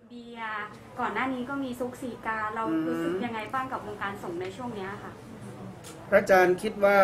เบียร์ก่อนหน้านี้ก็มีซุกสีกาเรารู้สึกยังไงบ้างกับวงการสงฆ์ในช่วงนี้ค่ะพระอาจารย์คิดว่า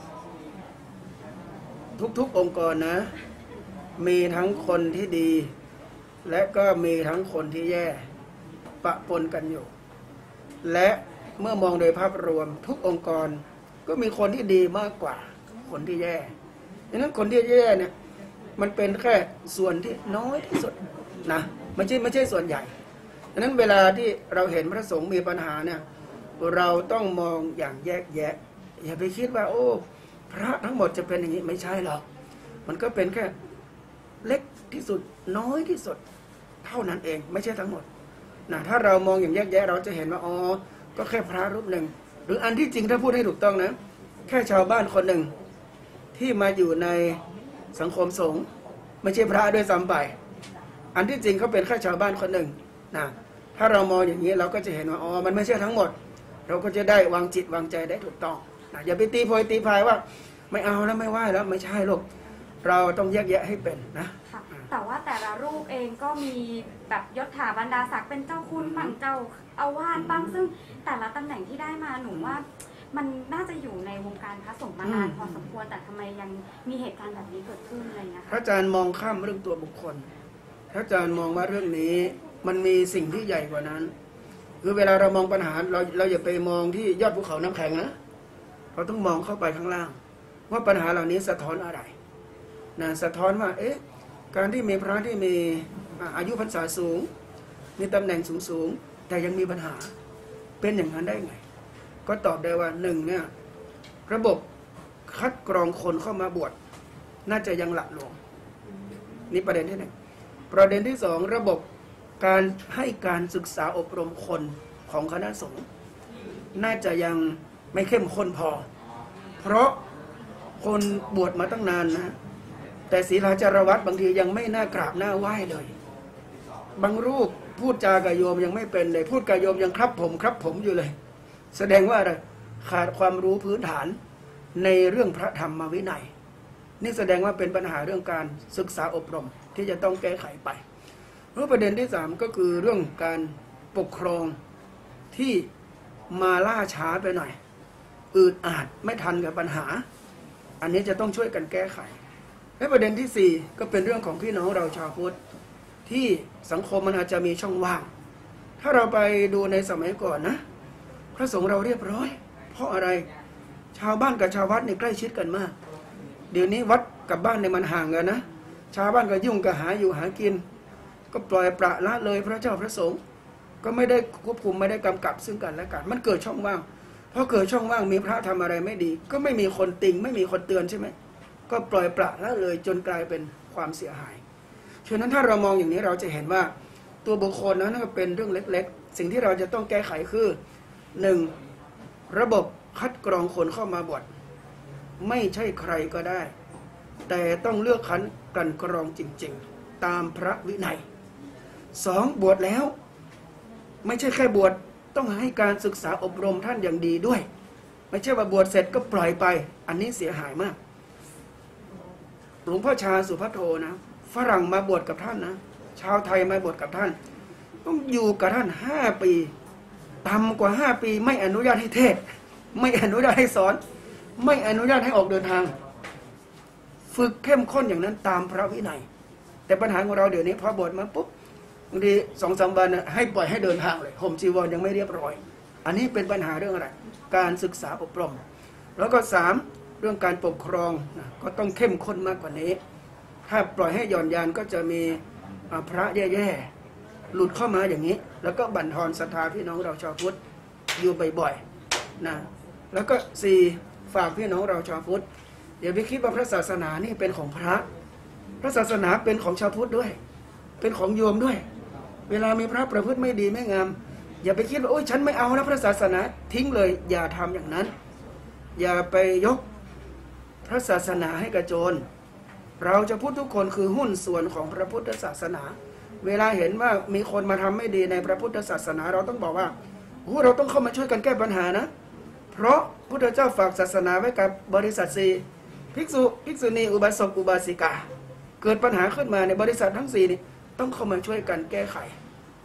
ทุกๆองค์กรนะมีทั้งคนที่ดีและก็มีทั้งคนที่แย่ปะปนกันอยู่และเมื่อมองโดยภาพรวมทุกองค์กรก็มีคนที่ดีมากกว่าคนที่แย่ดังนั้นคนที่แย่เนี่ยมันเป็นแค่ส่วนที่น้อยที่สุดนะไม่ใช่ส่วนใหญ่ดังนั้นเวลาที่เราเห็นพระสงฆ์มีปัญหาเนี่ยเราต้องมองอย่างแยกแยะอย่าไปคิดว่าโอ้พระทั้งหมดจะเป็นอย่างนี้ไม่ใช่หรอกมันก็เป็นแค่เล็กที่สุดน้อยที่สุดเท่านั้นเองไม่ใช่ทั้งหมดนะถ้าเรามองอย่างแยกแยะเราจะเห็นว่าอ๋อก็แค่พระรูปหนึ่งหรืออันที่จริงถ้าพูดให้ถูกต้องนะแค่ชาวบ้านคนหนึ่งที่มาอยู่ในสังคมสงฆ์ไม่ใช่พระด้วยซ้ำไปอันที่จริงเขาเป็นแค่ชาวบ้านคนหนึ่งนะถ้าเรามองอย่างนี้เราก็จะเห็นว่าอ๋อมันไม่ใช่ทั้งหมดเราก็จะได้วางจิตวางใจได้ถูกต้องนะอย่าไปตีโพยตีพายว่าไม่เอาแล้วไม่ไหวแล้วไม่ใช่หรอกเราต้องแยกแยะให้เป็นนะแต่ว่าแต่ละรูปเองก็มีแบบยศถาบรรดาศักดิ์เป็นเจ้าคุณบ้างเจ้าอาวาสบ้างซึ่งแต่ละตำแหน่งที่ได้มาหนูว่ามันน่าจะอยู่ในวงการพระสงฆ์มานานพอสมควรแต่ทำไมยังมีเหตุการณ์แบบนี้เกิดขึ้นอะไรเงี้ยพระอาจารย์มองข้ามเรื่องตัวบุคคลพระอาจารย์มองว่าเรื่องนี้มันมีสิ่งที่ใหญ่กว่านั้นคือเวลาเรามองปัญหาเราอย่าไปมองที่ยอดภูเขาน้ำแข็งนะเราต้องมองเข้าไปข้างล่างว่าปัญหาเหล่านี้สะท้อนอะไรนะสะท้อนว่าการที่มีพระที่มีอายุพรรษาสูงมีตำแหน่งสูงแต่ยังมีปัญหาเป็นอย่างนั้นได้ไงก็ตอบได้ว่าหนึ่งเนี่ยระบบคัดกรองคนเข้ามาบวชน่าจะยังหละหลวมนี่ประเด็นที่หนึ่งประเด็นที่สองระบบการให้การศึกษาอบรมคนของคณะสงฆ์น่าจะยังไม่เข้มข้นพอเพราะคนบวชมาตั้งนานนะแต่ศีลาจารวัตบางทียังไม่น่ากราบหน้าไหว้เลยบางรูปพูดจากับโยมยังไม่เป็นเลยพูดกับโยมยังครับผมอยู่เลยแสดงว่าอะไรขาดความรู้พื้นฐานในเรื่องพระธรรมวินัยนี่แสดงว่าเป็นปัญหาเรื่องการศึกษาอบรมที่จะต้องแก้ไขไปประเด็นที่สามก็คือเรื่องการปกครองที่มาล่าช้าไปหน่อยอืดอาดไม่ทันกับปัญหาอันนี้จะต้องช่วยกันแก้ไขและประเด็นที่สี่ก็เป็นเรื่องของพี่น้องเราชาวพุทธที่สังคมมันอาจจะมีช่องว่างถ้าเราไปดูในสมัยก่อนนะพระสงฆ์เราเรียบร้อยเพราะอะไรชาวบ้านกับชาววัดเนี่ยใกล้ชิดกันมากเดี๋ยวนี้วัดกับบ้านเนี่ยมันห่างกันนะชาวบ้านก็ยุ่งกับหาอยู่หากินก็ปล่อยปละละเลยพระเจ้าพระสงฆ์ก็ไม่ได้ควบคุมไม่ได้กำกับซึ่งกันและกันมันเกิดช่องว่างพอเกิดช่องว่างมีพระทำอะไรไม่ดีก็ไม่มีคนติงไม่มีคนเตือนใช่ไหมก็ปล่อยปละละเลยจนกลายเป็นความเสียหายฉะนั้นถ้าเรามองอย่างนี้เราจะเห็นว่าตัวบุคคลนั้นก็เป็นเรื่องเล็กๆสิ่งที่เราจะต้องแก้ไขคือหนึ่งระบบคัดกรองคนเข้ามาบวชไม่ใช่ใครก็ได้แต่ต้องเลือกคัดกลั่นกรองจริงๆตามพระวินัยสองบวชแล้วไม่ใช่แค่บวชต้องให้การศึกษาอบรมท่านอย่างดีด้วยไม่ใช่ว่าบวชเสร็จก็ปล่อยไปอันนี้เสียหายมากหลวงพ่อชาสุภัทโทนะฝรั่งมาบวชกับท่านนะชาวไทยมาบวชกับท่านต้องอยู่กับท่าน5 ปีต่ำกว่า5 ปีไม่อนุญาตให้เทศไม่อนุญาตให้สอนไม่อนุญาตให้ออกเดินทางฝึกเข้มข้นอย่างนั้นตามพระวินัยแต่ปัญหาของเราเดี๋ยวนี้พอบวชมาปุ๊บบางที2-3 วันให้ปล่อยให้เดินทางเลยห่มจีวรยังไม่เรียบร้อยอันนี้เป็นปัญหาเรื่องอะไรการศึกษาอบรมแล้วก็3เรื่องการปกครองนะก็ต้องเข้มข้นมากกว่านี้ถ้าปล่อยให้หย่อนยานก็จะมีพระแย่ๆหลุดเข้ามาอย่างนี้แล้วก็บั่นทอนศรัทธาพี่น้องเราชาวพุทธอยู่บ่อยๆนะแล้วก็4ฝากพี่น้องเราชาวพุทธอย่าไปคิดว่าพระศาสนานี่เป็นของพระศาสนาเป็นของชาวพุทธด้วยเป็นของโยมด้วยเวลามีพระประพฤติไม่ดีไม่งามอย่าไปคิดว่าโอ๊ยฉันไม่เอานะพระศาสนาทิ้งเลยอย่าทำอย่างนั้นอย่าไปยกพระศาสนาให้กระโจนเราจะพูดทุกคนคือหุ้นส่วนของพระพุทธศาสนาเวลาเห็นว่ามีคนมาทำไม่ดีในพระพุทธศาสนาเราต้องบอกว่าเราต้องเข้ามาช่วยกันแก้ปัญหานะเพราะพุทธเจ้าฝากศาสนาไว้กับบริษัท4ภิกษุณีอุบาสกอุบาสิกาเกิดปัญหาขึ้นมาในบริษัททั้ง4นี่ต้องเข้ามาช่วยกันแก้ไข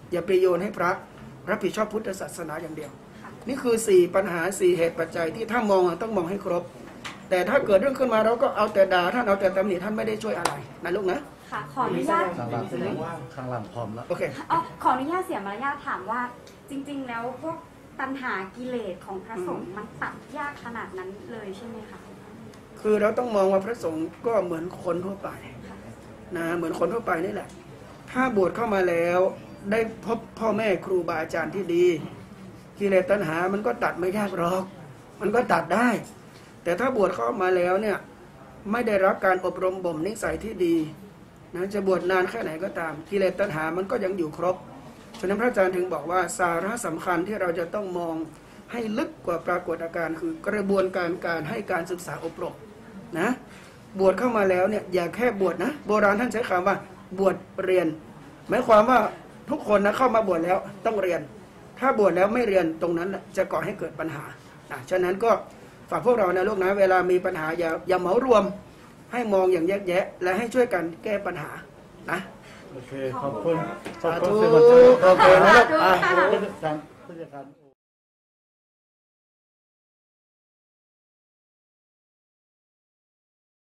อย่าไปโยนให้พระรับผิดชอบพุทธศาสนาอย่างเดียว นี่คือ4ปัญหา4เหตุปัจจัยที่ถ้ามองต้องมองให้ครบ แต่ถ้าเกิดเรื่องขึ้นมาเราก็เอาแต่ด่าท่านเอาแต่ตำหนิท่านไม่ได้ช่วยอะไรนะลูกนะค่ะขออนุญาตข้างหลังข้างหลังพร้อมแล้วโอเคขออนุญาตเสียมารยาทถามว่าจริง ๆ แล้วพวกตัณหากิเลสของพระสงฆ์มันตัดยากขนาดนั้นเลยใช่ไหมคะคือเราต้องมองว่าพระสงฆ์ก็เหมือนคนทั่วไปนะเหมือนคนทั่วไปนี่แหละ ถ้าบวชเข้ามาแล้วได้พบพ่อแม่ครูบาอาจารย์ที่ดีกิเลสตัณหามันก็ตัดไม่ยากหรอก มันก็ตัดได้ แต่ถ้าบวชเข้ามาแล้วเนี่ยไม่ได้รับการอบรมบ่มนิสัยที่ดีนะจะบวชนานแค่ไหนก็ตามกิเลสตัณหามันก็ยังอยู่ครบฉะนั้นพระอาจารย์ถึงบอกว่าสาระสำคัญที่เราจะต้องมองให้ลึกกว่าปรากฏอาการคือกระบวนการให้การศึกษาอบรมนะบวชเข้ามาแล้วเนี่ยอย่าแค่บวชนะโบราณท่านใช้คำว่าบวชเรียนหมายความว่าทุกคนนะเข้ามาบวชแล้วต้องเรียน ถ้าบวชแล้วไม่เรียนตรงนั้นจะก่อให้เกิดปัญหาฉะนั้นก็ฝากพวกเรานะลูกนะเวลามีปัญหาอย่าเหมารวมให้มองอย่างแยกแยะและให้ช่วยกันแก้ปัญหานะโอเค ขอบคุณสาธุสื่อมวลชนโอเคนะลูกสาธุค่ะผู้จัดการ